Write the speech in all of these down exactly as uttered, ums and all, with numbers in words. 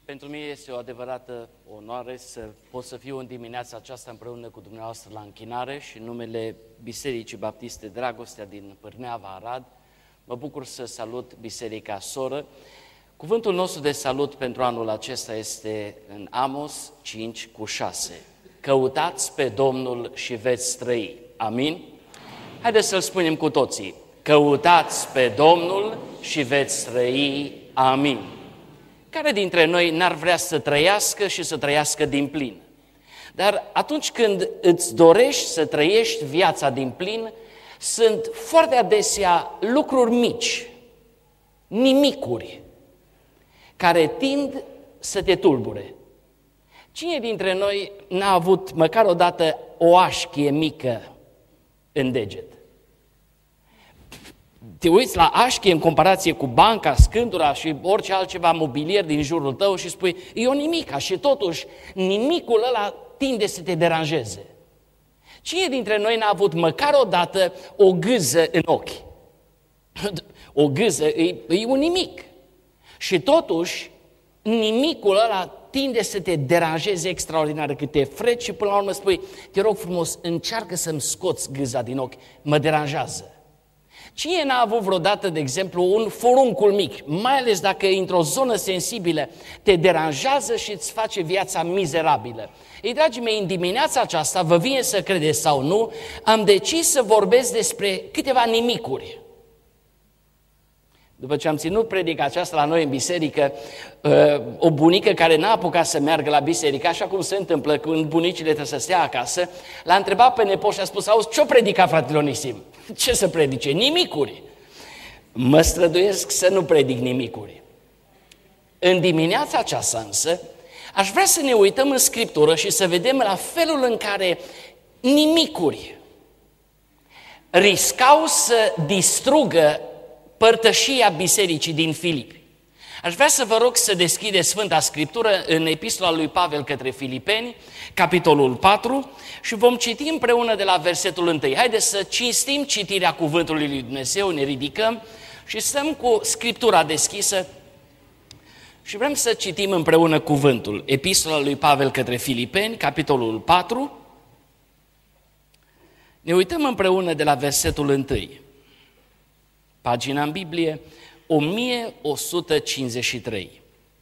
Pentru mine este o adevărată onoare să pot să fiu în dimineața aceasta împreună cu dumneavoastră la închinare și în numele Bisericii Baptiste Dragostea din Pârneava, Arad. Mă bucur să salut Biserica Soră. Cuvântul nostru de salut pentru anul acesta este în Amos cinci cu șase. Căutați pe Domnul și veți trăi. Amin? Haideți să-l spunem cu toții. Căutați pe Domnul și veți trăi. Amin. Care dintre noi n-ar vrea să trăiască și să trăiască din plin? Dar atunci când îți dorești să trăiești viața din plin, sunt foarte adesea lucruri mici, nimicuri, care tind să te tulbure. Cine dintre noi n-a avut măcar odată o așchie mică în deget? Te uiți la așchie în comparație cu banca, scândura și orice altceva mobilier din jurul tău și spui, e o nimica și totuși nimicul ăla tinde să te deranjeze. Cine dintre noi n-a avut măcar odată o gâză în ochi? O gâză e, e un nimic. Și totuși nimicul ăla tinde să te deranjeze extraordinar, că te freci și până la urmă spui, te rog frumos, încearcă să-mi scoți gâza din ochi, mă deranjează. Cine n-a avut vreodată, de exemplu, un furuncul mic, mai ales dacă e într-o zonă sensibilă, te deranjează și îți face viața mizerabilă? Ei, dragii mei, în dimineața aceasta, vă vine să credeți sau nu, am decis să vorbesc despre câteva nimicuri. După ce am ținut predica aceasta la noi în biserică, o bunică care n-a apucat să meargă la biserică, așa cum se întâmplă când bunicile trebuie să stea acasă, l-a întrebat pe nepot și a spus, auzi, ce-o predica fratele Onisim? Ce să predice? Nimicuri. Mă străduiesc să nu predic nimicuri. În dimineața aceasta însă, aș vrea să ne uităm în Scriptură și să vedem la felul în care nimicuri riscau să distrugă părtășia bisericii din Filipi. Aș vrea să vă rog să deschideți Sfânta Scriptură în epistola lui Pavel către Filipeni, capitolul patru, și vom citi împreună de la versetul unu. Haideți să cinstim citirea cuvântului lui Dumnezeu, ne ridicăm și stăm cu Scriptura deschisă și vrem să citim împreună cuvântul. Epistola lui Pavel către Filipeni, capitolul patru. Ne uităm împreună de la versetul unu. Pagina în Biblie, o mie o sută cincizeci și trei.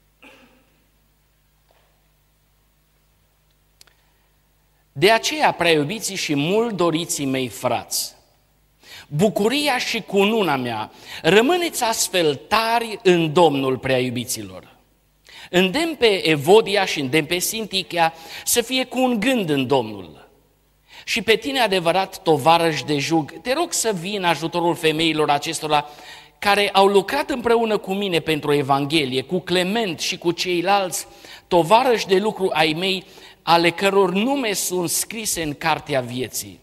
De aceea, prea iubiții și mult doriții mei frați, bucuria și cununa mea, rămâneți astfel tari în Domnul, prea iubiților. Îndemn pe Evodia și îndemn pe Sintichea să fie cu un gând în Domnul. Și pe tine, adevărat tovarăș de jug, te rog să vii în ajutorul femeilor acestora care au lucrat împreună cu mine pentru Evanghelie, cu Clement și cu ceilalți tovarăși de lucru ai mei, ale căror nume sunt scrise în cartea vieții.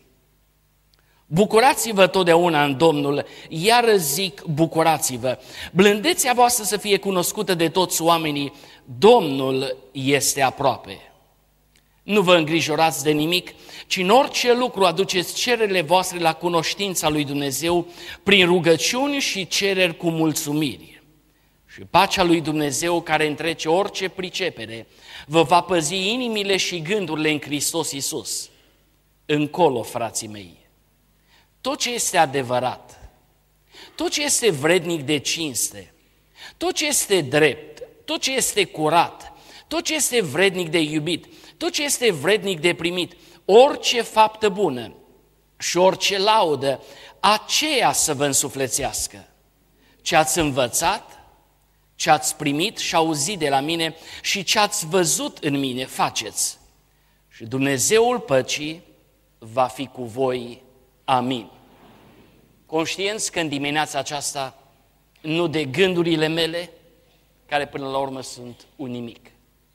Bucurați-vă totdeauna în Domnul, iar zic bucurați-vă. Blândețea voastră să fie cunoscută de toți oamenii, Domnul este aproape. Nu vă îngrijorați de nimic, ci în orice lucru aduceți cererile voastre la cunoștința lui Dumnezeu prin rugăciuni și cereri cu mulțumiri. Și pacea lui Dumnezeu, care întrece orice pricepere, vă va păzi inimile și gândurile în Hristos Iisus. Încolo, frații mei, tot ce este adevărat, tot ce este vrednic de cinste, tot ce este drept, tot ce este curat, tot ce este vrednic de iubit, tot ce este vrednic de primit, orice faptă bună și orice laudă, aceea să vă însuflețească. Ce ați învățat, ce ați primit și auzit de la mine și ce ați văzut în mine, faceți. Și Dumnezeul păcii va fi cu voi. Amin. Conștienți că în dimineața aceasta, nu de gândurile mele, care până la urmă sunt un nimic.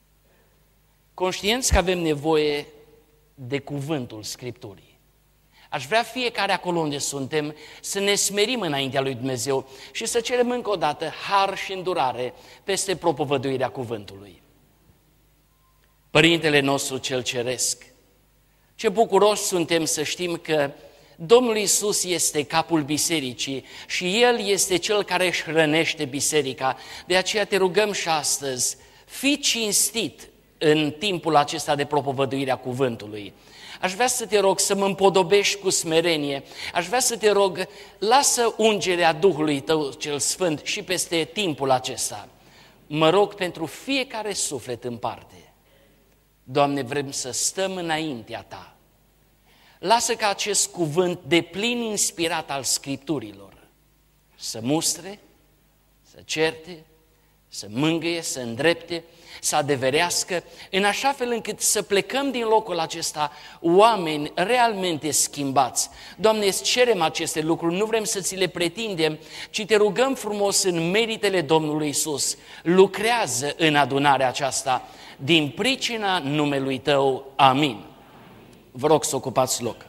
Conștienți că avem nevoie de cuvântul Scripturii. Aș vrea fiecare acolo unde suntem să ne smerim înaintea lui Dumnezeu și să cerem încă o dată har și îndurare peste propovăduirea cuvântului. Părintele nostru cel ceresc, ce bucuroși suntem să știm că Domnul Iisus este capul bisericii și El este Cel care își hrănește biserica. De aceea te rugăm și astăzi, fii cinstit în timpul acesta de propovăduire a cuvântului. Aș vrea să te rog să mă împodobești cu smerenie, aș vrea să te rog, lasă ungerea Duhului Tău cel Sfânt și peste timpul acesta. Mă rog pentru fiecare suflet în parte. Doamne, vrem să stăm înaintea Ta. Lasă ca acest cuvânt de plin inspirat al Scripturilor să mustre, să certe, să mângâie, să îndrepte, să adeverească, în așa fel încât să plecăm din locul acesta oameni realmente schimbați. Doamne, îți cerem aceste lucruri, nu vrem să ți le pretindem, ci te rugăm frumos în meritele Domnului Iisus. Lucrează în adunarea aceasta, din pricina numelui Tău. Amin. Vă rog să ocupați loc.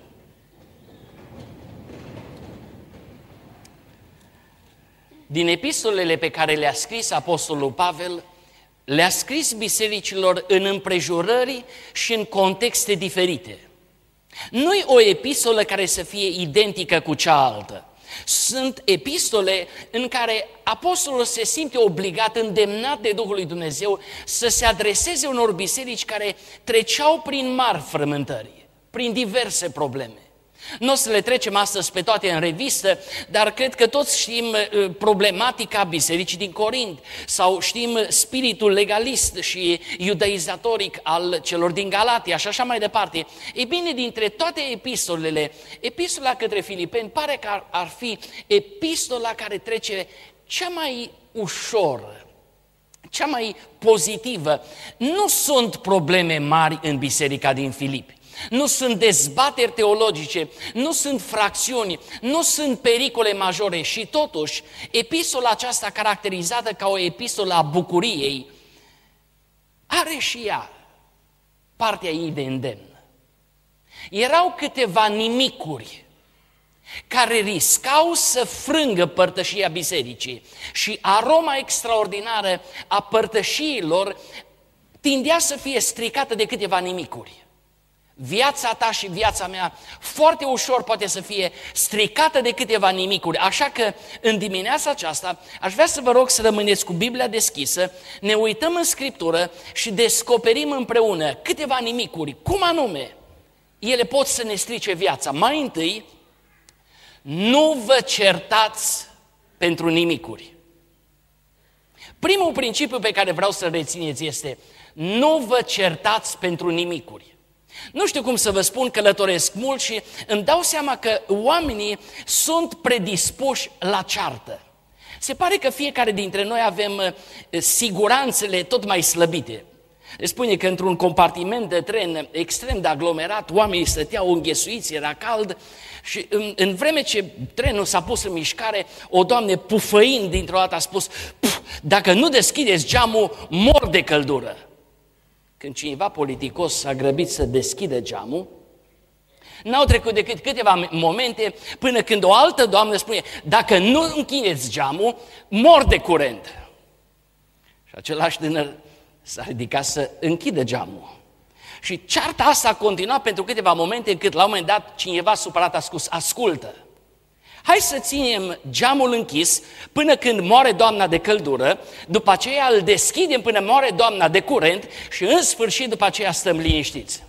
Din epistolele pe care le-a scris Apostolul Pavel, le-a scris bisericilor în împrejurări și în contexte diferite. Nu-i o epistolă care să fie identică cu cealaltă. Sunt epistole în care apostolul se simte obligat, îndemnat de Duhul lui Dumnezeu să se adreseze unor biserici care treceau prin mari frământări, prin diverse probleme. Nu o să le trecem astăzi pe toate în revistă, dar cred că toți știm problematica bisericii din Corint sau știm spiritul legalist și iudaizatoric al celor din Galatia și așa mai departe. Ei bine, dintre toate epistolele, epistola către Filipeni pare că ar, ar fi epistola care trece cea mai ușor, cea mai pozitivă. Nu sunt probleme mari în biserica din Filipi. Nu sunt dezbateri teologice, nu sunt fracțiuni, nu sunt pericole majore și totuși epistola aceasta caracterizată ca o epistolă a bucuriei are și ea partea ei de îndemn. Erau câteva nimicuri care riscau să frângă părtășia bisericii și aroma extraordinară a părtășiilor tindea să fie stricată de câteva nimicuri. Viața ta și viața mea foarte ușor poate să fie stricată de câteva nimicuri. Așa că în dimineața aceasta aș vrea să vă rog să rămâneți cu Biblia deschisă, ne uităm în Scriptură și descoperim împreună câteva nimicuri. Cum anume ele pot să ne strice viața? Mai întâi, nu vă certați pentru nimicuri. Primul principiu pe care vreau să-l rețineți este: nu vă certați pentru nimicuri. Nu știu cum să vă spun, călătoresc mult și îmi dau seama că oamenii sunt predispuși la ceartă. Se pare că fiecare dintre noi avem siguranțele tot mai slăbite. Spune că într-un compartiment de tren extrem de aglomerat, oamenii stăteau înghesuiți, era cald și în, în vreme ce trenul s-a pus în mișcare, o doamnă pufăind dintr-o dată a spus: dacă nu deschideți geamul, mor de căldură. Când cineva politicos s-a grăbit să deschidă geamul, n-au trecut decât câteva momente până când o altă doamnă spune: dacă nu închideți geamul, mor de curent. Și același tânăr s-a ridicat să închidă geamul. Și cearta asta a continuat pentru câteva momente, încât la un moment dat cineva supărat a spus: ascultă, hai să ținem geamul închis până când moare doamna de căldură, după aceea îl deschidem până moare doamna de curent și în sfârșit după aceea stăm liniștiți.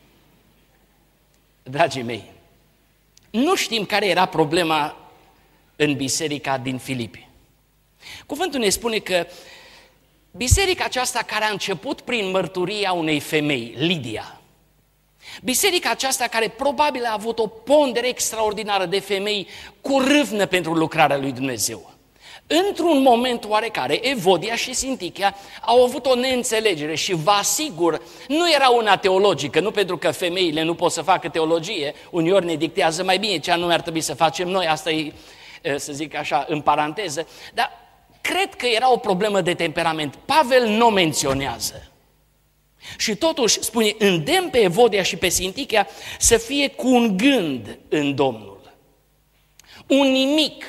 Dragii mei, nu știm care era problema în biserica din Filipi. Cuvântul ne spune că biserica aceasta, care a început prin mărturia unei femei, Lidia, biserica aceasta care probabil a avut o pondere extraordinară de femei cu râvnă pentru lucrarea lui Dumnezeu. Într-un moment oarecare, Evodia și Sintichia au avut o neînțelegere și vă asigur, nu era una teologică, nu pentru că femeile nu pot să facă teologie, uneori ne dictează mai bine ce anume ar trebui să facem noi, asta e, să zic așa, în paranteză, dar cred că era o problemă de temperament. Pavel nu o menționează. Și totuși spune: îndemn pe Evodia și pe Sintichia să fie cu un gând în Domnul. Un nimic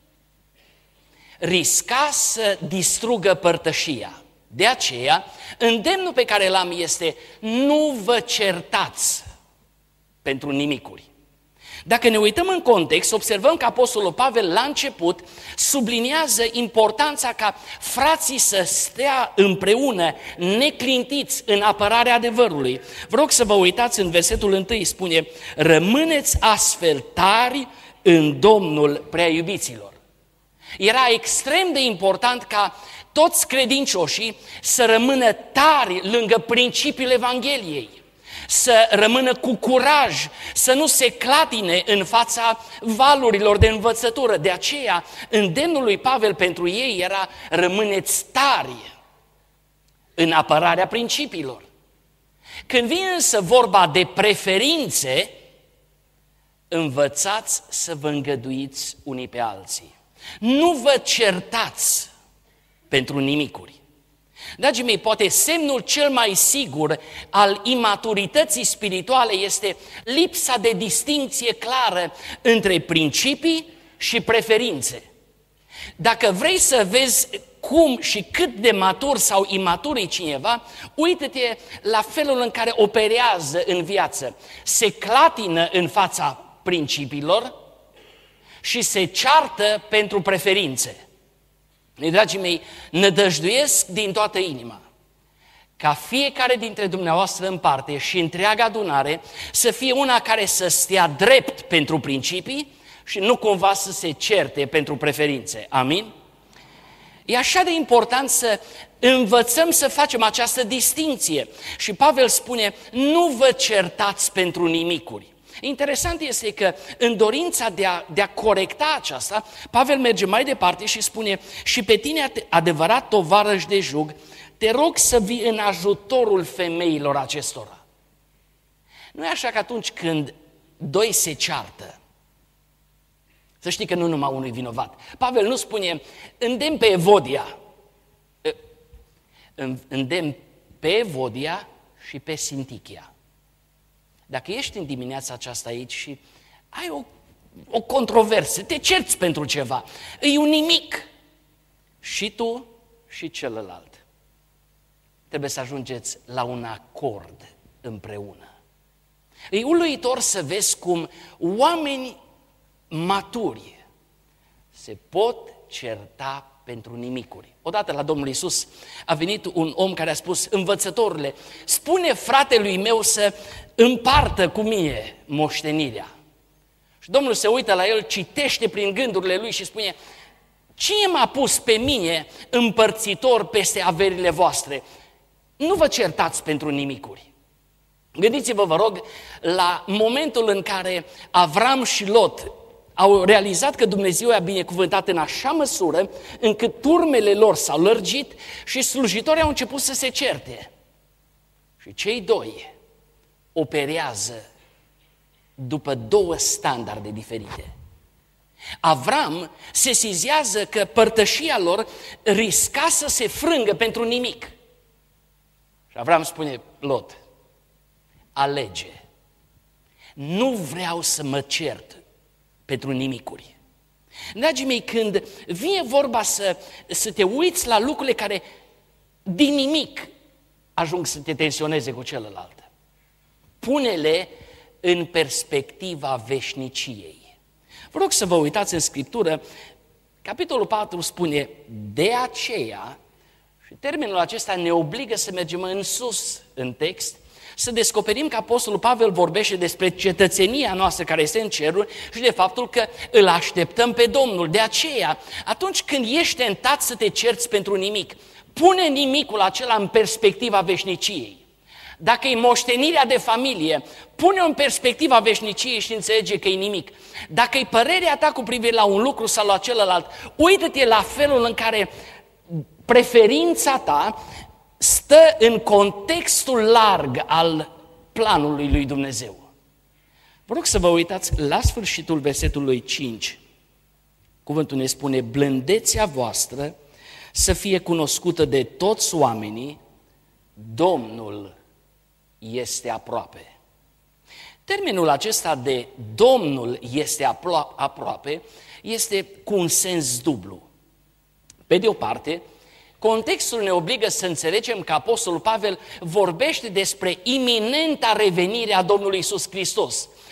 risca să distrugă părtășia. De aceea, îndemnul pe care l-am este: nu vă certați pentru nimicuri. Dacă ne uităm în context, observăm că Apostolul Pavel la început subliniază importanța ca frații să stea împreună, neclintiți în apărarea adevărului. Vă rog să vă uitați în versetul întâi, spune: rămâneți astfel tari în Domnul, prea iubiților. Era extrem de important ca toți credincioșii să rămână tari lângă principiul Evangheliei, să rămână cu curaj, să nu se clatine în fața valurilor de învățătură. De aceea, îndemnul lui Pavel pentru ei era: rămâneți tari în apărarea principiilor. Când vine însă vorba de preferințe, învățați să vă îngăduiți unii pe alții. Nu vă certați pentru nimicuri. Dragii mei, poate semnul cel mai sigur al imaturității spirituale este lipsa de distincție clară între principii și preferințe. Dacă vrei să vezi cum și cât de matur sau imatur e cineva, uită-te la felul în care operează în viață. Se clatină în fața principiilor și se ceartă pentru preferințe. Dragii mei, nădăjduiesc din toată inima ca fiecare dintre dumneavoastră în parte și întreaga adunare să fie una care să stea drept pentru principii și nu cumva să se certe pentru preferințe. Amin? E așa de important să învățăm să facem această distinție. Și Pavel spune: nu vă certați pentru nimicuri. Interesant este că în dorința de a, de a corecta aceasta, Pavel merge mai departe și spune: și pe tine, adevărat tovarăș de jug, te rog să vii în ajutorul femeilor acestora. Nu e așa că atunci când doi se ceartă, să știi că nu numai unul e vinovat. Pavel nu spune: îndemn pe Evodia, îndemn pe Evodia și pe Sintichia. Dacă ești în dimineața aceasta aici și ai o, o controversă, te cerți pentru ceva, e un nimic, și tu și celălalt trebuie să ajungeți la un acord împreună. E uluitor să vezi cum oameni maturi se pot certa pentru nimicuri. Odată la Domnul Iisus a venit un om care a spus: învățătorule, spune fratelui meu să împartă cu mine moștenirea. Și Domnul se uită la el, citește prin gândurile lui și spune: cine m-a pus pe mine împărțitor peste averile voastre? Nu vă certați pentru nimicuri. Gândiți-vă, vă rog, la momentul în care Avram și Lot au realizat că Dumnezeu i-a binecuvântat în așa măsură încât turmele lor s-au lărgit și slujitorii au început să se certe. Și cei doi operează după două standarde diferite. Avram se sizează că părtășia lor risca să se frângă pentru nimic. Și Avram spune: Lot, alege. Nu vreau să mă cert pentru nimicuri. Dragii mei, când vine vorba să, să te uiți la lucrurile care din nimic ajung să te tensioneze cu celălalt, pune-le în perspectiva veșniciei. Vă rog să vă uitați în Scriptură, capitolul patru spune: de aceea, și termenul acesta ne obligă să mergem în sus în text, să descoperim că Apostolul Pavel vorbește despre cetățenia noastră care este în ceruri și de faptul că îl așteptăm pe Domnul. De aceea, atunci când ești tentat să te cerți pentru nimic, pune nimicul acela în perspectiva veșniciei. Dacă e moștenirea de familie, pune-o în perspectiva veșniciei și înțelege că e nimic. Dacă e părerea ta cu privire la un lucru sau la celălalt, uită-te la felul în care preferința ta stă în contextul larg al planului lui Dumnezeu. Vă rog să vă uitați la sfârșitul versetului cinci. Cuvântul ne spune: blândețea voastră să fie cunoscută de toți oamenii, Domnul este aproape. Termenul acesta de Domnul este aproape este cu un sens dublu. Pe de o parte, contextul ne obligă să înțelegem că Apostolul Pavel vorbește despre iminenta revenire a Domnului Iisus Hristos.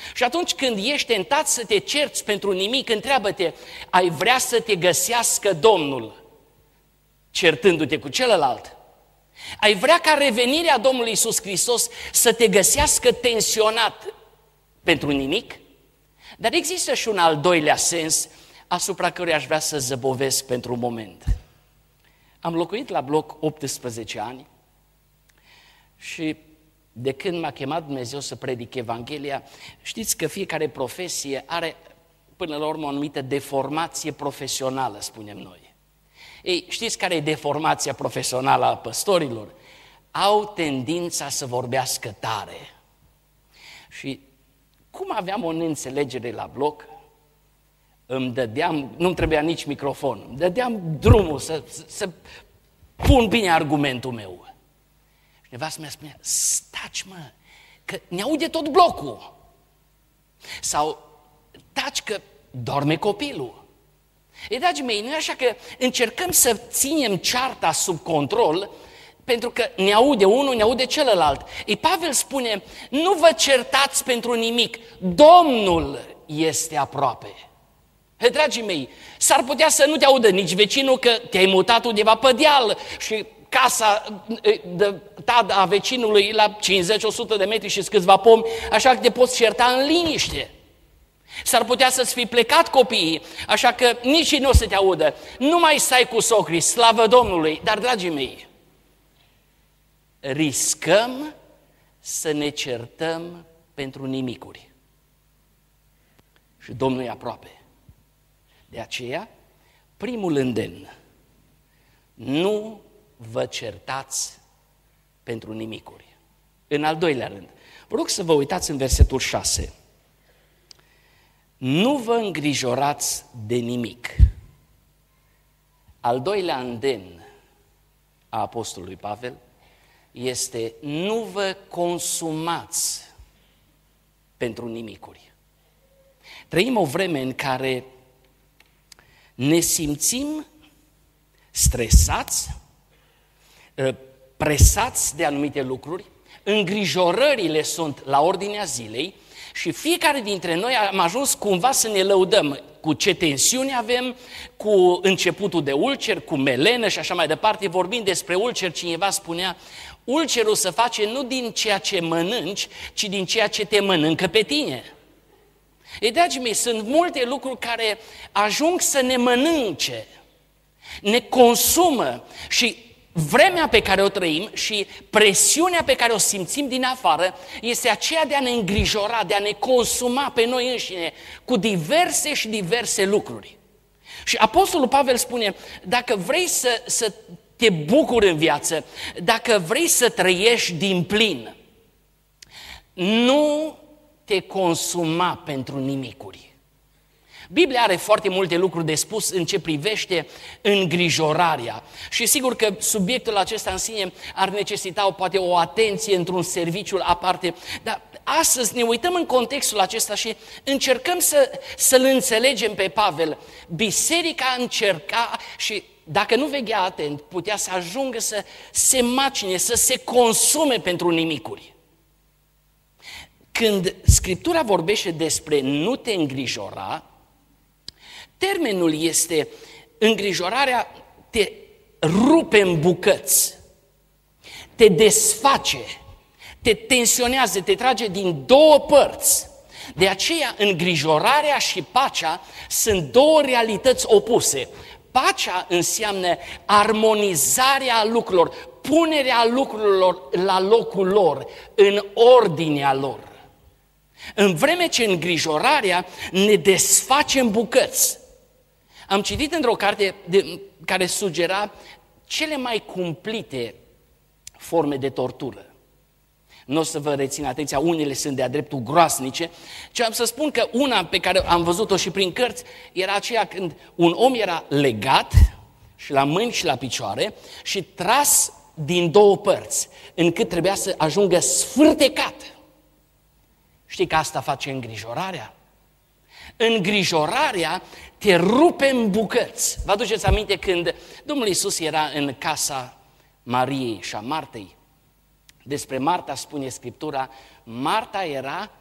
Și atunci când ești tentat să te cerți pentru nimic, întreabă-te, ai vrea să te găsească Domnul certându-te cu celălalt? Ai vrea ca revenirea Domnului Iisus Hristos să te găsească tensionat pentru nimic? Dar există și un al doilea sens asupra căruia aș vrea să zăbovesc pentru un moment. Am locuit la bloc optsprezece ani și de când m-a chemat Dumnezeu să predic Evanghelia, știți că fiecare profesie are până la urmă o anumită deformație profesională, spunem noi. Ei, știți care e deformația profesională a păstorilor? Au tendința să vorbească tare. Și cum aveam o neînțelegere la bloc, îmi dădeam, nu-mi trebuia nici microfon, îmi dădeam drumul să, să, să pun bine argumentul meu. Și nevastă mea spunea, staci mă, că ne aude tot blocul. Sau taci că dorme copilul. Ei, dragii mei, nu e așa că încercăm să ținem cearta sub control pentru că ne aude unul, ne aude celălalt. Ei, Pavel spune, nu vă certați pentru nimic, Domnul este aproape. Ei, dragii mei, s-ar putea să nu te audă nici vecinul că te-ai mutat undeva pe deal și casa de, ta a vecinului la cincizeci la o sută de metri și câțiva pomi, așa că te poți certa în liniște. S-ar putea să-ți fi plecat copiii, așa că nici ei nu o să te audă. Nu mai stai cu socrii, slavă Domnului. Dar, dragii mei, riscăm să ne certăm pentru nimicuri. Și Domnul e aproape. De aceea, primul îndemn, nu vă certați pentru nimicuri. În al doilea rând, vă rog să vă uitați în versetul șase. Nu vă îngrijorați de nimic. Al doilea îndemn a apostolului Pavel este nu vă consumați pentru nimicuri. Trăim o vreme în care ne simțim stresați, presați de anumite lucruri, îngrijorările sunt la ordinea zilei și fiecare dintre noi am ajuns cumva să ne lăudăm cu ce tensiune avem, cu începutul de ulcer, cu melenă și așa mai departe. Vorbind despre ulcer, cineva spunea, ulcerul se face nu din ceea ce mănânci, ci din ceea ce te mănâncă pe tine. Ei, dragii mei, sunt multe lucruri care ajung să ne mănânce, ne consumă și vremea pe care o trăim și presiunea pe care o simțim din afară este aceea de a ne îngrijora, de a ne consuma pe noi înșine cu diverse și diverse lucruri. Și apostolul Pavel spune, dacă vrei să, să te bucuri în viață, dacă vrei să trăiești din plin, nu te consuma pentru nimicuri. Biblia are foarte multe lucruri de spus în ce privește îngrijorarea și sigur că subiectul acesta în sine ar necesita poate o atenție într-un serviciu aparte, dar astăzi ne uităm în contextul acesta și încercăm să, să-l înțelegem pe Pavel. Biserica încerca și dacă nu veghea atent, putea să ajungă să se macine, să se consume pentru nimicuri. Când Scriptura vorbește despre nu te îngrijora, termenul este îngrijorarea te rupe în bucăți, te desface, te tensionează, te trage din două părți. De aceea îngrijorarea și pacea sunt două realități opuse. Pacea înseamnă armonizarea lucrurilor, punerea lucrurilor la locul lor, în ordinea lor. În vreme ce îngrijorarea ne desface în bucăți. Am citit într-o carte de, care sugera cele mai cumplite forme de tortură. Nu o să vă rețin atenția, unele sunt de-a dreptul groasnice, ci am să spun că una pe care am văzut-o și prin cărți era aceea când un om era legat și la mâini și la picioare și tras din două părți, încât trebuia să ajungă sfârtecat. Știi că asta face îngrijorarea? Îngrijorarea te rupe în bucăți. Vă aduceți aminte când Domnul Iisus era în casa Mariei și a Martei? Despre Marta spune Scriptura, Marta era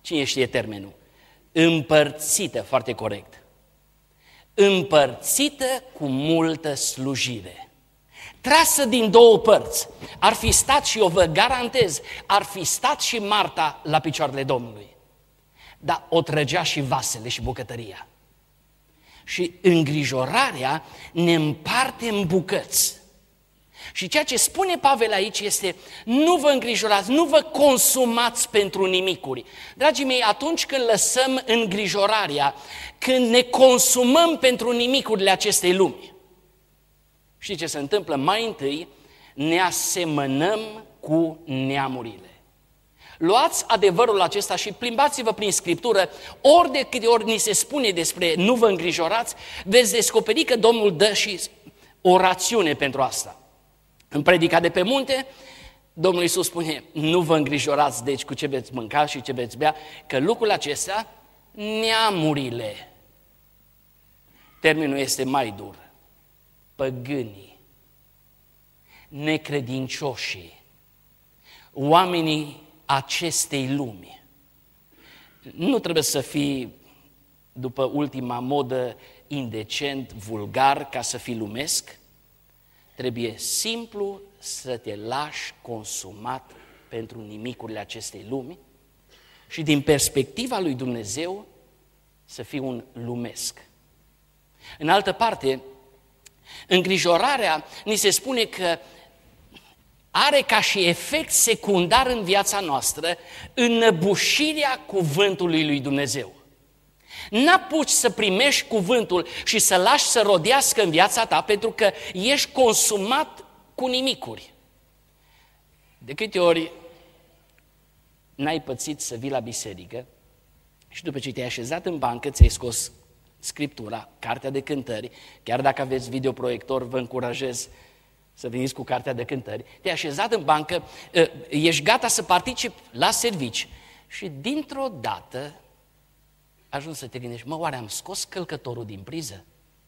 Cine știe termenul? Împărțită, foarte corect. Împărțită cu multă slujire. Trasă din două părți. Ar fi stat, și eu vă garantez, ar fi stat și Marta la picioarele Domnului. Dar o trăgea și vasele și bucătăria. Și îngrijorarea ne împarte în bucăți. Și ceea ce spune Pavel aici este: nu vă îngrijorați, nu vă consumați pentru nimicuri. Dragii mei, atunci când lăsăm îngrijorarea, când ne consumăm pentru nimicurile acestei lumi, știți ce se întâmplă? Mai întâi ne asemănăm cu neamurile. Luați adevărul acesta și plimbați-vă prin Scriptură, ori de câte ori ni se spune despre nu vă îngrijorați, veți descoperi că Domnul dă și o rațiune pentru asta. În Predica de pe munte, Domnul Iisus spune: nu vă îngrijorați deci cu ce veți mânca și ce veți bea, că lucrul acesta, neamurile, termenul este mai dur, păgânii, necredincioșii, oamenii acestei lumi. Nu trebuie să fii, după ultima modă, indecent, vulgar, ca să fii lumesc. Trebuie simplu să te lași consumat pentru nimicurile acestei lumi și din perspectiva lui Dumnezeu să fii un lumesc. În altă parte, îngrijorarea ni se spune că are ca și efect secundar în viața noastră înăbușirea cuvântului lui Dumnezeu. N-apuci să primești cuvântul și să lași să rodească în viața ta pentru că ești consumat cu nimicuri. De câte ori n-ai pățit să vii la biserică și după ce te-ai așezat în bancă, ți-ai scos Scriptura, Cartea de Cântări, chiar dacă aveți videoproiector, vă încurajez să veniți cu Cartea de Cântări, te-ai așezat în bancă, ești gata să participi la servici și dintr-o dată ajungi să te gândești: mă, oare am scos călcătorul din priză?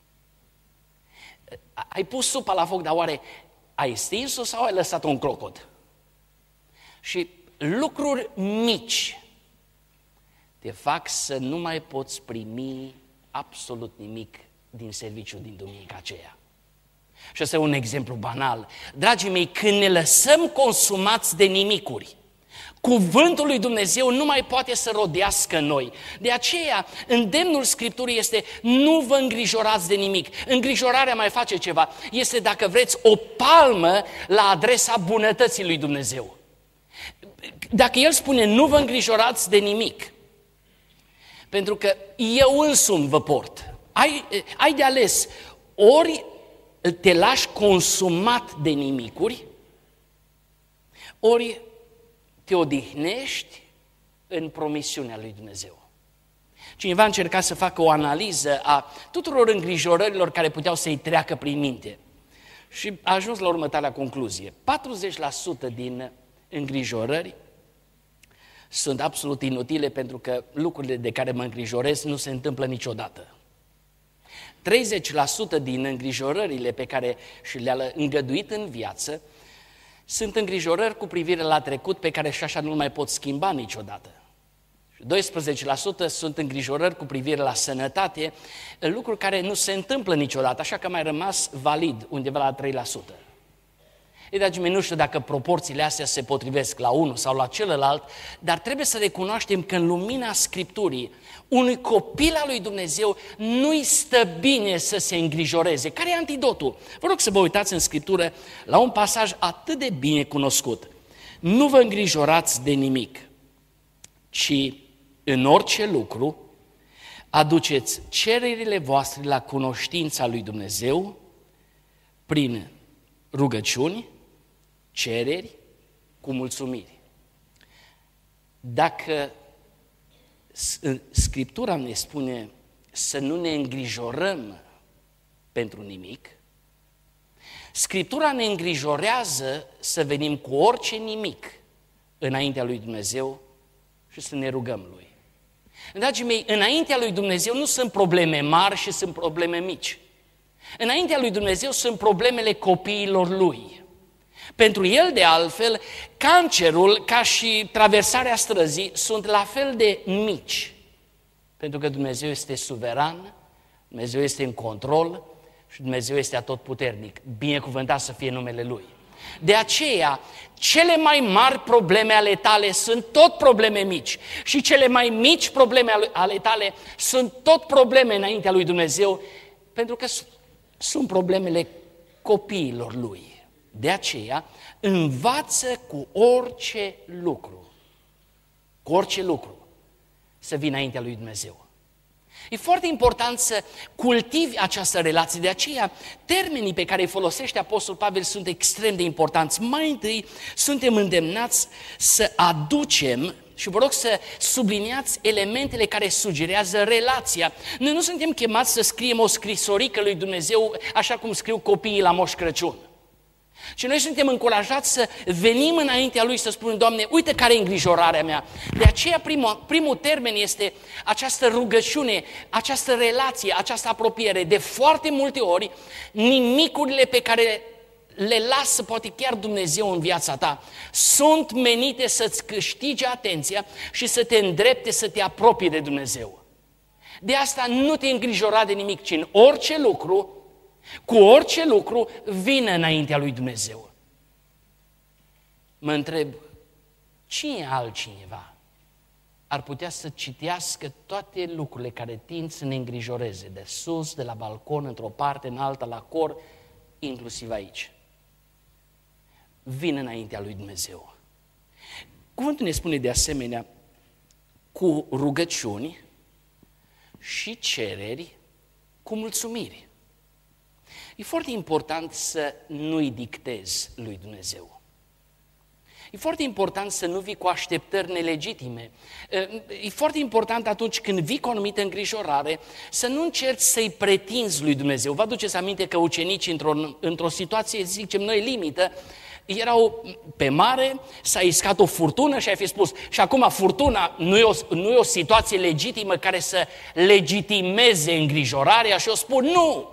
Ai pus supa la foc, dar oare ai stins-o sau ai lăsat-o în clocot? Și lucruri mici te fac să nu mai poți primi absolut nimic din serviciul din duminica aceea. Și ăsta e un exemplu banal. Dragii mei, când ne lăsăm consumați de nimicuri, cuvântul lui Dumnezeu nu mai poate să rodească în noi. De aceea, îndemnul Scripturii este: nu vă îngrijorați de nimic. Îngrijorarea mai face ceva. Este, dacă vreți, o palmă la adresa bunătății lui Dumnezeu. Dacă El spune: nu vă îngrijorați de nimic, pentru că eu însumi vă port. Ai, ai de ales, ori te lași consumat de nimicuri, ori te odihnești în promisiunea lui Dumnezeu. Cineva a încercat să facă o analiză a tuturor îngrijorărilor care puteau să-i treacă prin minte și a ajuns la următoarea concluzie: patruzeci la sută din îngrijorări sunt absolut inutile, pentru că lucrurile de care mă îngrijorez nu se întâmplă niciodată. treizeci la sută din îngrijorările pe care și le-a îngăduit în viață sunt îngrijorări cu privire la trecut pe care și așa nu mai pot schimba niciodată. doisprezece la sută sunt îngrijorări cu privire la sănătate, lucruri care nu se întâmplă niciodată, așa că a mai rămas valid undeva la trei la sută. Ei, dragii mei, nu știu dacă proporțiile astea se potrivesc la unul sau la celălalt, dar trebuie să recunoaștem că în lumina Scripturii unui copil al lui Dumnezeu nu-i stă bine să se îngrijoreze. Care e antidotul? Vă rog să vă uitați în Scriptură la un pasaj atât de bine cunoscut. Nu vă îngrijorați de nimic, ci în orice lucru aduceți cererile voastre la cunoștința lui Dumnezeu prin rugăciuni, cereri, cu mulțumiri. Dacă Scriptura ne spune să nu ne îngrijorăm pentru nimic, Scriptura ne îngrijorează să venim cu orice nimic înaintea lui Dumnezeu și să ne rugăm Lui. Dragii mei, înaintea lui Dumnezeu nu sunt probleme mari și sunt probleme mici. Înaintea lui Dumnezeu sunt problemele copiilor Lui. Pentru el, de altfel, cancerul, ca și traversarea străzii, sunt la fel de mici. Pentru că Dumnezeu este suveran, Dumnezeu este în control și Dumnezeu este atotputernic. Binecuvântat să fie numele Lui. De aceea, cele mai mari probleme ale tale sunt tot probleme mici și cele mai mici probleme ale tale sunt tot probleme înaintea lui Dumnezeu, pentru că sunt problemele copiilor Lui. De aceea, învață cu orice lucru, cu orice lucru, să vii înaintea lui Dumnezeu. E foarte important să cultivi această relație, de aceea termenii pe care îi folosește Apostolul Pavel sunt extrem de importanți. Mai întâi suntem îndemnați să aducem, și vă rog să subliniați elementele care sugerează relația. Noi nu suntem chemați să scriem o scrisorică lui Dumnezeu așa cum scriu copiii la Moș Crăciun. Și noi suntem încurajați să venim înaintea Lui să spunem, Doamne, uite care e îngrijorarea mea. De aceea primul, primul termen este această rugăciune, această relație, această apropiere. De foarte multe ori, nimicurile pe care le lasă poate chiar Dumnezeu în viața ta sunt menite să-ți câștige atenția și să te îndrepte, să te apropii de Dumnezeu. De asta nu te îngrijora de nimic, ci în orice lucru, cu orice lucru, vine înaintea lui Dumnezeu. Mă întreb, cine altcineva ar putea să citească toate lucrurile care tind să ne îngrijoreze, de sus, de la balcon, într-o parte, în alta, la cor, inclusiv aici? Vine înaintea lui Dumnezeu. Cuvântul ne spune de asemenea, cu rugăciuni și cereri, cu mulțumiri. E foarte important să nu-i dictezi lui Dumnezeu. E foarte important să nu vii cu așteptări nelegitime. E foarte important atunci când vii cu o anumită îngrijorare să nu încerci să-i pretinzi lui Dumnezeu. Vă aduceți aminte că ucenicii într-o, într-o situație, zicem noi, limită, erau pe mare, s-a iscat o furtună și ai fi spus, și acum furtuna nu e, o, nu e o situație legitimă care să legitimeze îngrijorarea, și eu spun nu.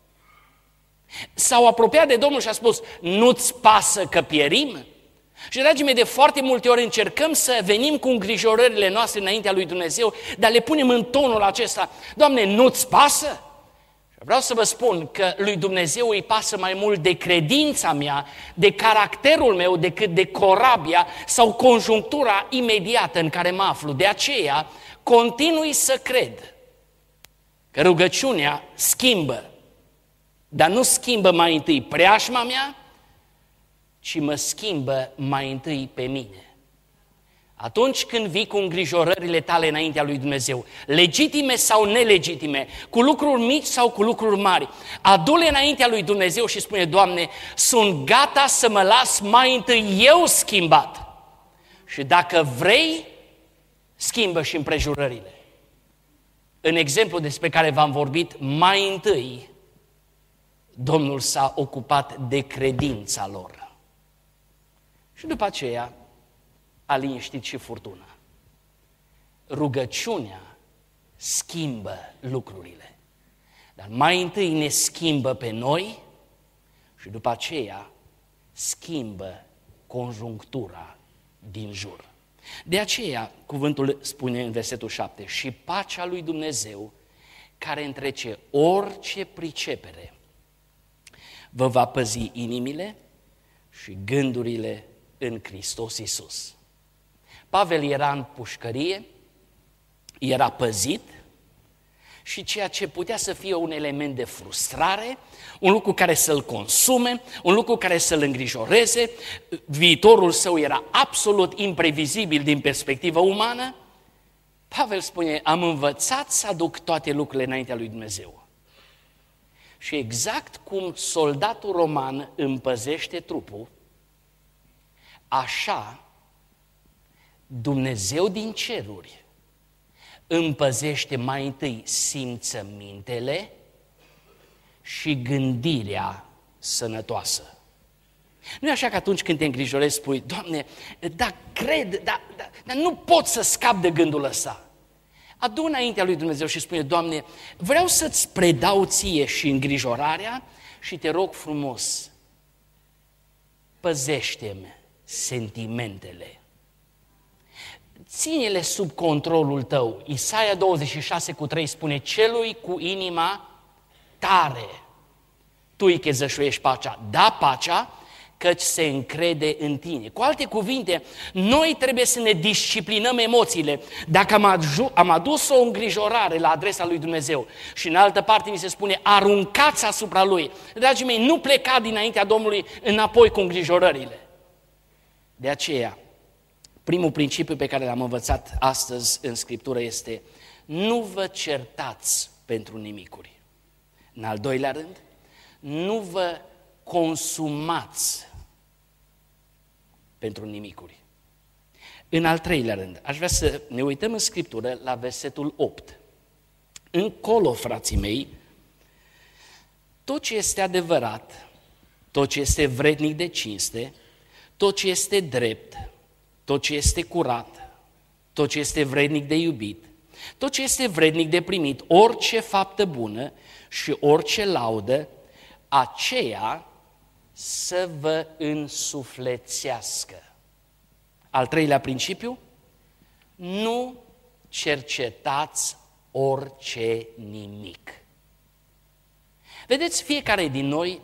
S-au apropiat de Domnul și a spus, nu-ți pasă că pierim? Și, dragii mei, de foarte multe ori încercăm să venim cu îngrijorările noastre înaintea lui Dumnezeu, dar le punem în tonul acesta, Doamne, nu-ți pasă? Și vreau să vă spun că lui Dumnezeu îi pasă mai mult de credința mea, de caracterul meu, decât de corabia sau conjunctura imediată în care mă aflu. De aceea, continui să cred că rugăciunea schimbă, dar nu schimbă mai întâi preajma mea, ci mă schimbă mai întâi pe mine. Atunci când vii cu îngrijorările tale înaintea lui Dumnezeu, legitime sau nelegitime, cu lucruri mici sau cu lucruri mari, adu-le înaintea lui Dumnezeu și spune, Doamne, sunt gata să mă las mai întâi eu schimbat. Și dacă vrei, schimbă și împrejurările. În exemplu despre care v-am vorbit, mai întâi, Domnul s-a ocupat de credința lor. Și după aceea a liniștit și furtuna. Rugăciunea schimbă lucrurile. Dar mai întâi ne schimbă pe noi și după aceea schimbă conjunctura din jur. De aceea cuvântul spune în versetul șapte, și pacea lui Dumnezeu, care întrece orice pricepere, vă va păzi inimile și gândurile în Hristos Iisus. Pavel era în pușcărie, era păzit și ceea ce putea să fie un element de frustrare, un lucru care să-l consume, un lucru care să-l îngrijoreze, viitorul său era absolut imprevizibil din perspectivă umană, Pavel spune, am învățat să aduc toate lucrurile înaintea lui Dumnezeu. Și exact cum soldatul roman împăzește trupul, așa Dumnezeu din ceruri împăzește mai întâi simțămintele și gândirea sănătoasă. Nu e așa că atunci când te îngrijorezi spui, Doamne, da, cred, dar da, da, nu pot să scap de gândul ăsta. Adu înaintea lui Dumnezeu și spune, Doamne, vreau să-ți predau ție și îngrijorarea și te rog frumos, păzește-mi sentimentele. Ține-le sub controlul tău. Isaia douăzeci și șase cu trei spune, celui cu inima tare, tu îi chezășuiești pacea. Da, pacea, căci se încrede în tine. Cu alte cuvinte, noi trebuie să ne disciplinăm emoțiile. Dacă am, adu- am adus o îngrijorare la adresa lui Dumnezeu și în altă parte ni se spune, aruncați asupra lui. Dragii mei, nu pleca dinaintea Domnului înapoi cu îngrijorările. De aceea, primul principiu pe care l-am învățat astăzi în Scriptură este, nu vă certați pentru nimicuri. În al doilea rând, nu vă consumați pentru nimicuri. În al treilea rând, aș vrea să ne uităm în Scriptură la versetul opt. Încolo, frații mei, tot ce este adevărat, tot ce este vrednic de cinste, tot ce este drept, tot ce este curat, tot ce este vrednic de iubit, tot ce este vrednic de primit, orice faptă bună și orice laudă, aceea să vă însuflețească. Al treilea principiu, nu cercetați orice nimic. Vedeți, fiecare din noi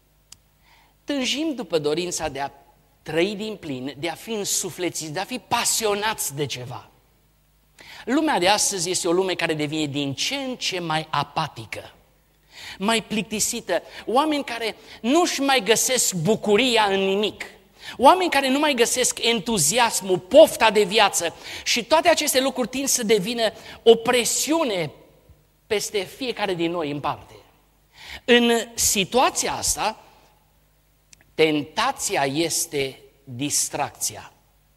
tânjim după dorința de a trăi din plin, de a fi însuflețiți, de a fi pasionați de ceva. Lumea de astăzi este o lume care devine din ce în ce mai apatică, mai plictisită, oameni care nu-și mai găsesc bucuria în nimic, oameni care nu mai găsesc entuziasmul, pofta de viață și toate aceste lucruri tind să devină o presiune peste fiecare din noi în parte. În situația asta, tentația este distracția.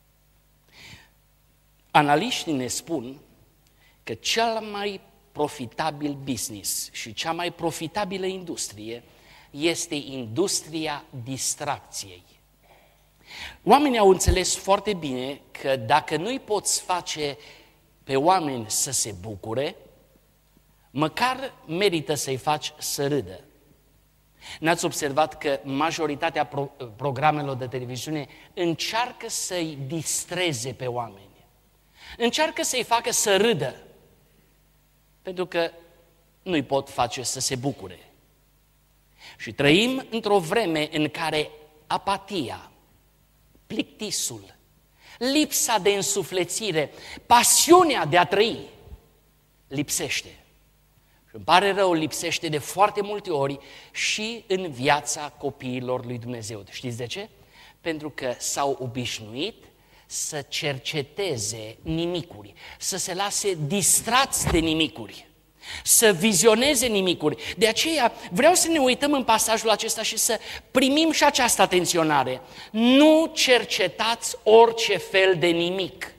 Analiștii ne spun că cel mai profitabil business și cea mai profitabilă industrie este industria distracției. Oamenii au înțeles foarte bine că dacă nu îi poți face pe oameni să se bucure, măcar merită să-i faci să râdă. N-ați observat că majoritatea pro- programelor de televiziune încearcă să-i distreze pe oameni, încearcă să-i facă să râdă, pentru că nu-i pot face să se bucure. Și trăim într-o vreme în care apatia, plictisul, lipsa de însuflețire, pasiunea de a trăi lipsește. Și îmi pare rău, lipsește de foarte multe ori și în viața copiilor lui Dumnezeu. Știți de ce? Pentru că s-au obișnuit să cerceteze nimicuri, să se lase distrați de nimicuri, să vizioneze nimicuri. De aceea vreau să ne uităm în pasajul acesta și să primim și această atenționare. Nu cercetați orice fel de nimic.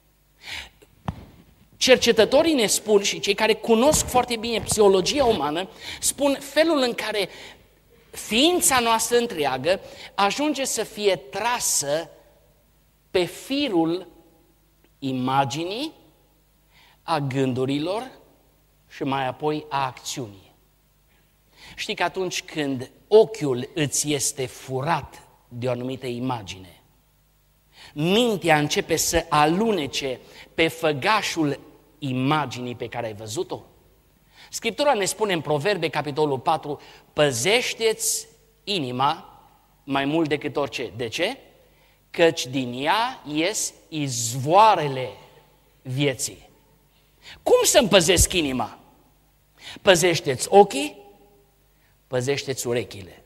Cercetătorii ne spun și cei care cunosc foarte bine psihologia umană, spun felul în care ființa noastră întreagă ajunge să fie trasă pe firul imaginii, a gândurilor și mai apoi a acțiunii. Știi că atunci când ochiul îți este furat de o anumită imagine, mintea începe să alunece pe făgașul imaginii pe care ai văzut-o. Scriptura ne spune în Proverbe, capitolul patru, păzește-ți inima mai mult decât orice. De ce? Căci din ea ies izvoarele vieții. Cum să-mi păzesc inima? Păzește-ți ochii, păzește-ți urechile.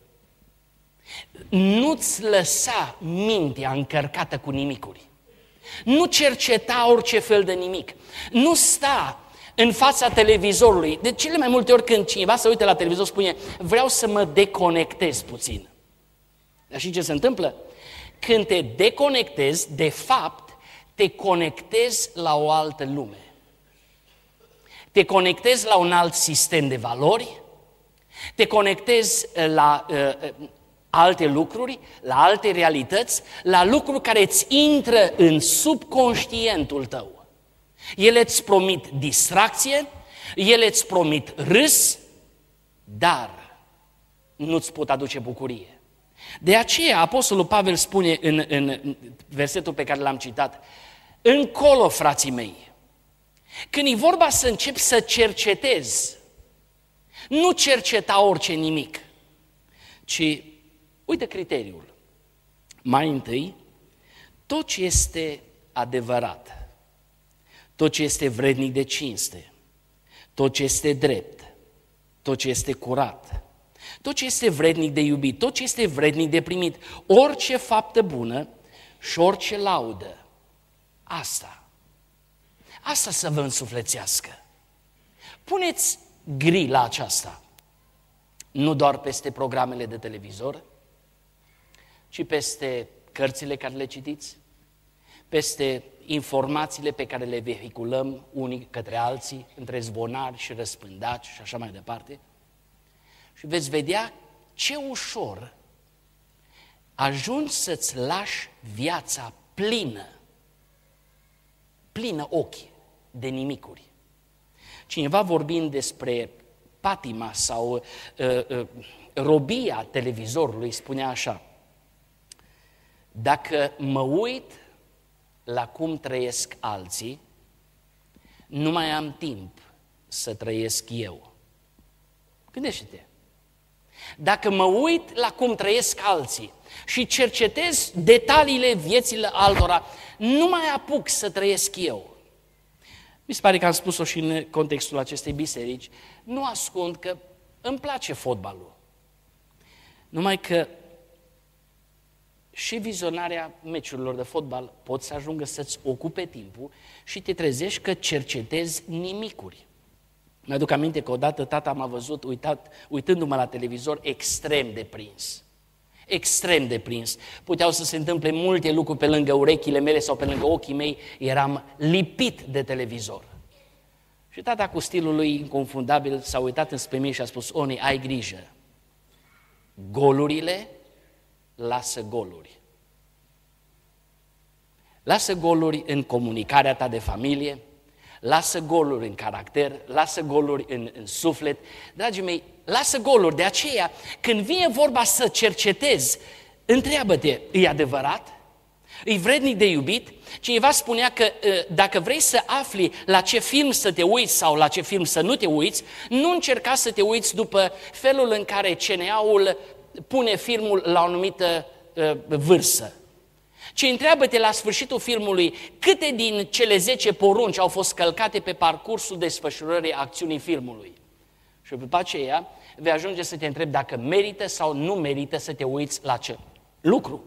Nu-ți lăsa mintea încărcată cu nimicuri. Nu cerceta orice fel de nimic. Nu sta în fața televizorului. De cele mai multe ori când cineva se uită la televizor spune, vreau să mă deconectez puțin. Dar știi ce se întâmplă? Când te deconectezi, de fapt, te conectezi la o altă lume. Te conectezi la un alt sistem de valori, te conectezi la uh, alte lucruri, la alte realități, la lucruri care îți intră în subconștientul tău. Ele îți promit distracție, ele îți promit râs, dar nu-ți pot aduce bucurie. De aceea, Apostolul Pavel spune în, în versetul pe care l-am citat, încolo, frații mei, când e vorba să încep să cercetez, nu cerceta orice nimic, ci, uite criteriul, mai întâi, tot ce este adevărat, tot ce este vrednic de cinste, tot ce este drept, tot ce este curat, tot ce este vrednic de iubit, tot ce este vrednic de primit, orice faptă bună și orice laudă. Asta, asta să vă însuflețească. Puneți gri la aceasta, nu doar peste programele de televizor, ci peste cărțile care le citiți, peste informațiile pe care le vehiculăm unii către alții, între zvonari și răspândaci și așa mai departe. Și veți vedea ce ușor ajungi să-ți lași viața plină, plină ochi de nimicuri. Cineva vorbind despre patima sau uh, uh, robia televizorului spunea așa: dacă mă uit la cum trăiesc alții, nu mai am timp să trăiesc eu. Gândește-te. Dacă mă uit la cum trăiesc alții și cercetez detaliile vieților altora, nu mai apuc să trăiesc eu. Mi se pare că am spus-o și în contextul acestei biserici, nu ascund că îmi place fotbalul. Numai că și vizionarea meciurilor de fotbal pot să ajungă să-ți ocupe timpul și te trezești că cercetezi nimicuri. Mi-aduc aminte că odată tata m-a văzut uitat, uitându-mă la televizor extrem de prins. Extrem de prins. Puteau să se întâmple multe lucruri pe lângă urechile mele sau pe lângă ochii mei, eram lipit de televizor. Și tata cu stilul lui inconfundabil s-a uitat înspre mine și a spus: Oni, ai grijă, golurile lasă goluri. Lasă goluri în comunicarea ta de familie, lasă goluri în caracter, lasă goluri în, în suflet. Dragii mei, lasă goluri. De aceea, când vine vorba să cercetezi, întreabă-te, e adevărat? E vrednic de iubit? Cineva spunea că dacă vrei să afli la ce film să te uiți sau la ce film să nu te uiți, nu încerca să te uiți după felul în care C N A-ul pune filmul la o anumită uh, vârstă. Ci întreabă-te la sfârșitul filmului câte din cele zece porunci au fost călcate pe parcursul desfășurării acțiunii filmului. Și după aceea vei ajunge să te întrebi dacă merită sau nu merită să te uiți la ce lucru.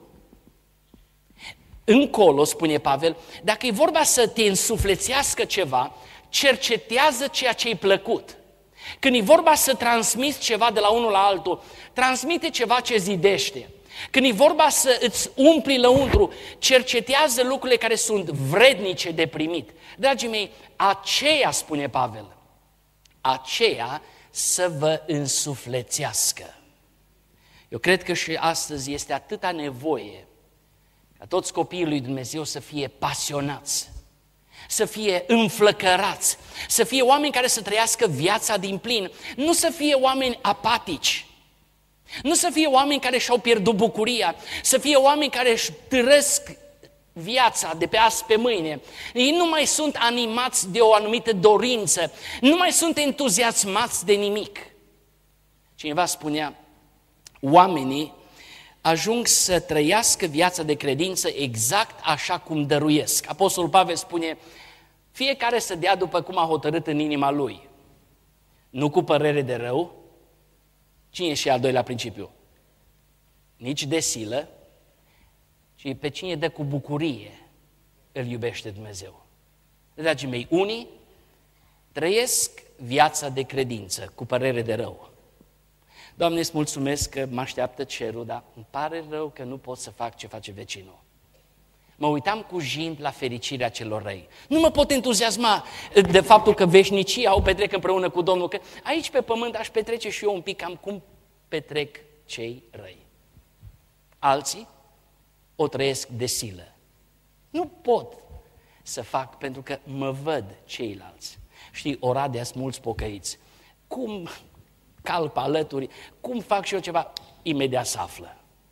Încolo, spune Pavel, dacă e vorba să te însuflețească ceva, cercetează ceea ce-i plăcut. Când e vorba să transmiți ceva de la unul la altul, transmite ceva ce zidește. Când e vorba să îți umpli lăuntru, cercetează lucrurile care sunt vrednice de primit. Dragii mei, aceea, spune Pavel, aceea să vă însuflețească. Eu cred că și astăzi este atâta nevoie ca toți copiii lui Dumnezeu să fie pasionați, să fie înflăcărați, să fie oameni care să trăiască viața din plin, nu să fie oameni apatici, nu să fie oameni care și-au pierdut bucuria, să fie oameni care își târăsc viața de pe azi pe mâine. Ei nu mai sunt animați de o anumită dorință, nu mai sunt entuziasmați de nimic. Cineva spunea, oamenii ajung să trăiască viața de credință exact așa cum dăruiesc. Apostolul Pavel spune, fiecare să dea după cum a hotărât în inima lui, nu cu părere de rău. Cine e și al doilea principiu? Nici de silă, ci pe cine dă cu bucurie, îl iubește Dumnezeu. Dragii mei, unii trăiesc viața de credință cu părere de rău. Doamne, îți mulțumesc că mă așteaptă cerul, dar îmi pare rău că nu pot să fac ce face vecinul. Mă uitam cu jind la fericirea celor răi. Nu mă pot entuziasma de faptul că veșnicia o petrec împreună cu Domnul, că aici pe pământ aș petrece și eu un pic cam cum petrec cei răi. Alții o trăiesc de silă. Nu pot să fac pentru că mă văd ceilalți. Știi, Oradea sunt mulți pocăiți. Cum calp alături, cum fac și eu ceva, imediat se află.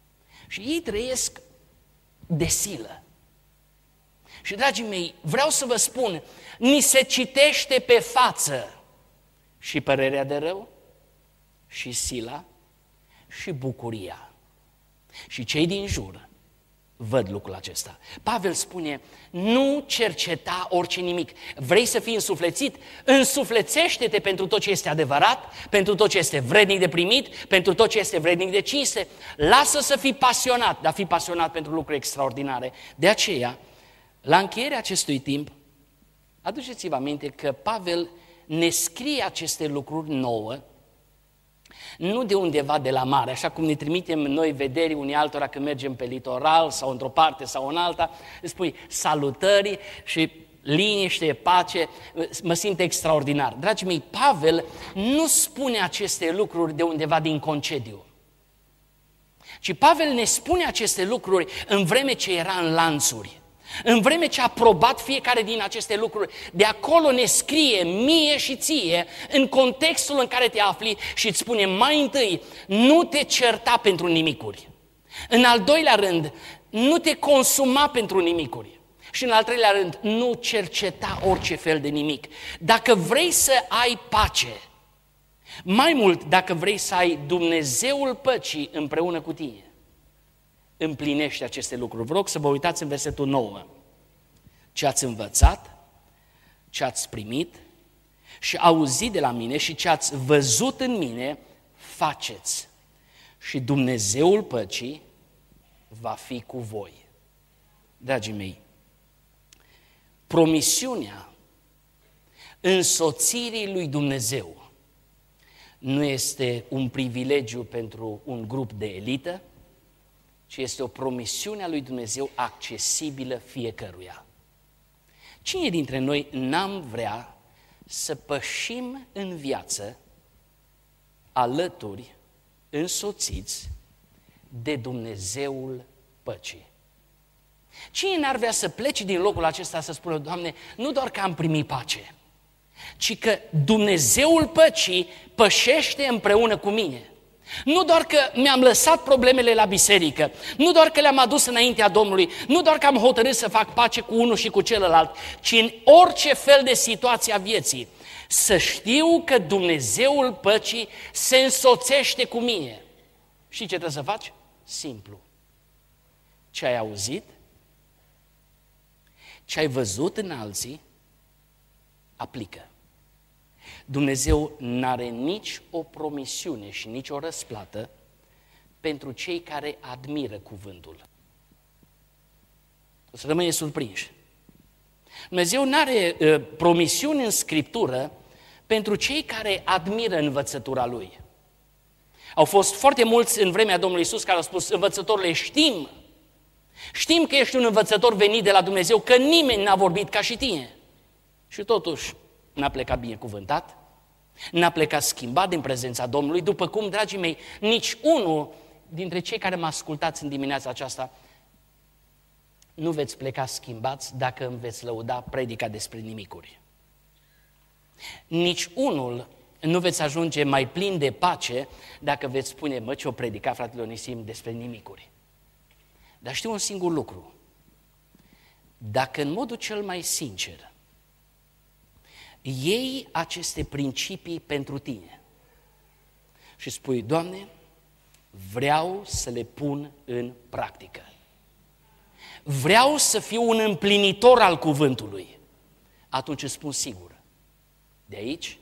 Și ei trăiesc de silă. Și, dragii mei, vreau să vă spun, ni se citește pe față și părerea de rău, și sila, și bucuria. Și cei din jur văd lucrul acesta. Pavel spune, nu cerceta orice nimic. Vrei să fii însuflețit? Însuflețește-te pentru tot ce este adevărat, pentru tot ce este vrednic de primit, pentru tot ce este vrednic de cinste. Lasă să fii pasionat, dar fii pasionat pentru lucruri extraordinare. De aceea, la încheierea acestui timp, aduceți-vă aminte că Pavel ne scrie aceste lucruri nouă, nu de undeva de la mare, așa cum ne trimitem noi vederi unii altora când mergem pe litoral sau într-o parte sau în alta, îți spui salutări și liniște, pace, mă simt extraordinar. Dragii mei, Pavel nu spune aceste lucruri de undeva din concediu, ci Pavel ne spune aceste lucruri în vreme ce era în lanțuri. În vreme ce a probat fiecare din aceste lucruri, de acolo ne scrie mie și ție, în contextul în care te afli și îți spune mai întâi, nu te certa pentru nimicuri. În al doilea rând, nu te consuma pentru nimicuri. Și în al treilea rând, nu cerceta orice fel de nimic. Dacă vrei să ai pace, mai mult dacă vrei să ai Dumnezeul păcii împreună cu tine, împlinește aceste lucruri. Vă rog să vă uitați în versetul nouă. Ce ați învățat, ce ați primit și auzit de la mine și ce ați văzut în mine, faceți. Și Dumnezeul păcii va fi cu voi. Dragii mei, promisiunea însoțirii lui Dumnezeu nu este un privilegiu pentru un grup de elită, ci este o promisiune a lui Dumnezeu accesibilă fiecăruia. Cine dintre noi n-am vrea să pășim în viață alături, însoțiți de Dumnezeul păcii? Cine n-ar vrea să plece din locul acesta să spună, Doamne, nu doar că am primit pace, ci că Dumnezeul păcii pășește împreună cu mine. Nu doar că mi-am lăsat problemele la biserică, nu doar că le-am adus înaintea Domnului, nu doar că am hotărât să fac pace cu unul și cu celălalt, ci în orice fel de situație a vieții, să știu că Dumnezeul păcii se însoțește cu mine. Și ce trebuie să faci? Simplu. Ce ai auzit, ce ai văzut în alții, aplică. Dumnezeu n-are nici o promisiune și nici o răsplată pentru cei care admiră cuvântul. O să rămâne surprinși. Dumnezeu n-are uh, promisiuni în Scriptură pentru cei care admiră învățătura Lui. Au fost foarte mulți în vremea Domnului Iisus care au spus, învățătorule, știm, știm că ești un învățător venit de la Dumnezeu, că nimeni n-a vorbit ca și tine. Și totuși n-a plecat binecuvântat, n-a plecat schimbat din prezența Domnului, după cum, dragii mei, nici unul dintre cei care mă ascultați în dimineața aceasta nu veți pleca schimbați dacă îmi veți lăuda predica despre nimicuri. Nici unul nu veți ajunge mai plin de pace dacă veți spune, mă, ce-o predica fratele Onisim despre nimicuri. Dar știu un singur lucru, dacă în modul cel mai sincer iei aceste principii pentru tine și spui, Doamne, vreau să le pun în practică. Vreau să fiu un împlinitor al cuvântului. Atunci îți spun sigur, de aici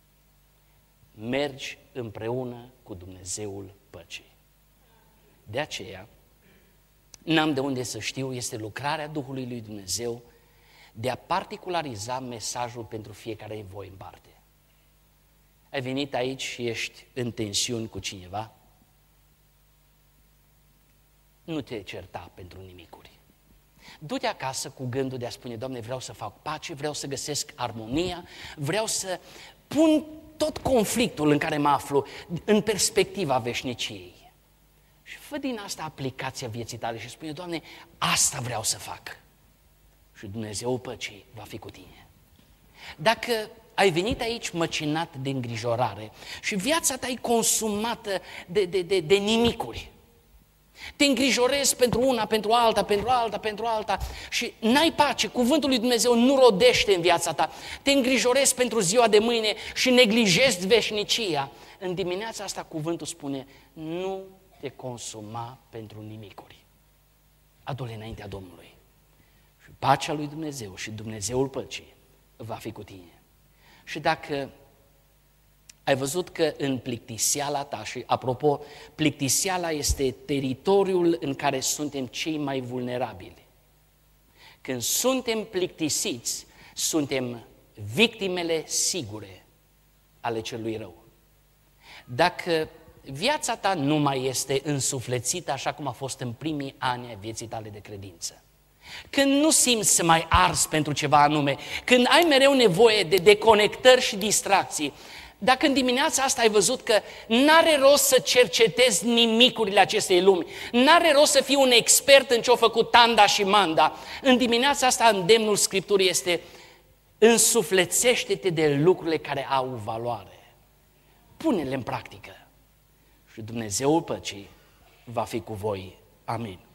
mergi împreună cu Dumnezeul păcii. De aceea, n-am de unde să știu, este lucrarea Duhului lui Dumnezeu de a particulariza mesajul pentru fiecare voi în parte. Ai venit aici și ești în tensiuni cu cineva? Nu te certa pentru nimicuri. Du-te acasă cu gândul de a spune, Doamne, vreau să fac pace, vreau să găsesc armonia, vreau să pun tot conflictul în care mă aflu în perspectiva veșniciei. Și fă din asta aplicația vieții tale și spune, Doamne, asta vreau să fac. Și Dumnezeul păcii va fi cu tine. Dacă ai venit aici măcinat de îngrijorare și viața ta e consumată de, de, de, de nimicuri, Te îngrijorezi pentru una, pentru alta, pentru alta, pentru alta și n-ai pace. Cuvântul lui Dumnezeu nu rodește în viața ta. Te îngrijorezi pentru ziua de mâine și neglijezi veșnicia. În dimineața asta cuvântul spune, nu te consuma pentru nimicuri. Adu-le înaintea Domnului. Și pacea lui Dumnezeu și Dumnezeul păcii va fi cu tine. Și dacă ai văzut că în plictiseala ta, și apropo, plictiseala este teritoriul în care suntem cei mai vulnerabili. Când suntem plictisiți, suntem victimele sigure ale celui rău. Dacă viața ta nu mai este însuflețită așa cum a fost în primii ani ai vieții tale de credință, când nu simți să mai arzi pentru ceva anume, când ai mereu nevoie de deconectări și distracții, dacă în dimineața asta ai văzut că n-are rost să cercetezi nimicurile acestei lumi, n-are rost să fii un expert în ce-a făcut tanda și manda, în dimineața asta îndemnul Scripturii este însuflețește-te de lucrurile care au valoare. Pune-le în practică și Dumnezeul păcii va fi cu voi. Amin.